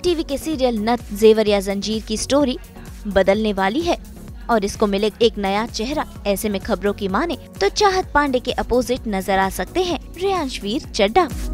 TV के serial नथ जेवर या जंजीर की स्टोरी बदलने वाली है और इसको मिले एक नया चेहरा। ऐसे में खबरों की माने तो चाहत पांडे के अपोजिट नजर आ सकते हैं रेयांशवीर चड्ढा।